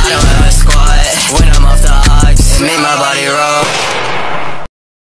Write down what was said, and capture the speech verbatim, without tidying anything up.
I don't ever squat when I'm off the ox. Make my body